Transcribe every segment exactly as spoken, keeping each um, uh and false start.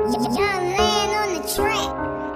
Young man on the track.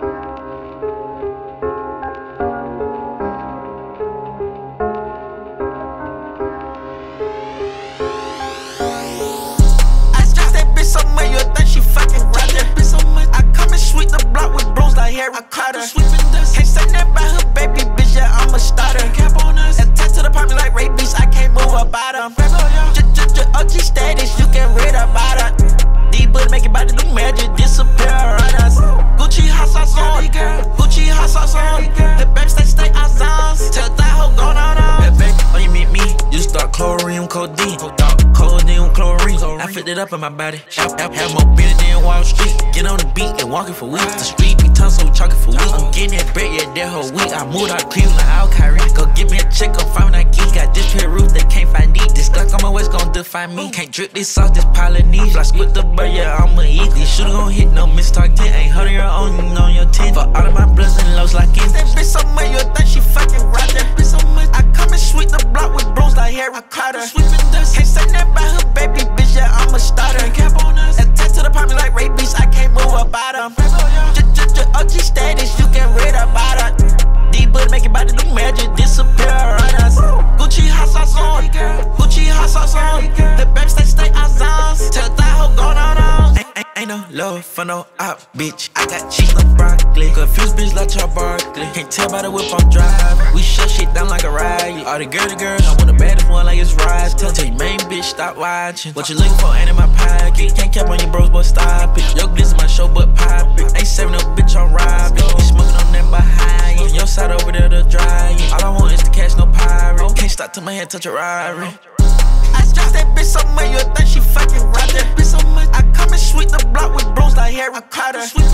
I stress that bitch so much, you think she fucking Roger. I come and sweep the block with bros like Harry Potter. Can't say nothing about her baby, bitch, yeah, I'm a starter. Attached to the apartment like rabies, I can't move about her. Just O G status, you can read about her. These bullets make it about to do magic, disappear on us. Gucci hot sauce on, Gucci hot sauce on. The baby stay stay out zones, tell that hoe go down on. Hey baby, when you meet me, you start chlorine, codeine, codeine, chlorine. I fit it up in my body, have, have, have more beer than Wall Street. Get on the beat and walking for weeks. The street be tough, so we chalking for weeks. I'm getting that bread, yeah, that whole week. I moved out Cleveland, out Kyrie. Go get me a check, go find that geek. Got this pair roof, they can't find these. This stuck on my waist gon' define me. Can't drip this sauce, this Polynesian. Fly split the bird, yeah, I'm a eagle. These shooter gon' hit, no miss talk ten. Ain't hundred your own, you know your ten. For all of my bloods and lows like in. That bitch so much, you think she fucking Roger. I come and sweep the block with bros like Harry Potter. Can't say nothing about her baby, bitch, yeah, I'm a starter. Attached to the apartment like rabies, I can't move about her. Just O G status, you can read about her. These bullets make it about to do magic, disappear on us. Gucci hot sauce on, Gucci hot sauce on. The baby stay stay out zones, tell that hoe go down on. Ain't, ain't, ain't no love for no op, bitch. I got cheese like broccoli, confused bitch like Charles Barkley. Can't tell by the whip I'm driving. We shut shit down like a riot. All the girl to girls, I want the baddest one like it's Rise. Tell, tell your main bitch stop watching. What you looking for ain't in my pocket. Can't cap on your bros, but stop it. Yo, this is my show, but pop it. Ain't saving no bitch, I'm robbing. You smoking on them behind you. Your side over there to dry you. All I want is to catch no pirate. Can't stop till my hand touch a Rari. I stress that bitch so much, you think she fucking Roger. I come and sweep the block with bros like Harry Potter.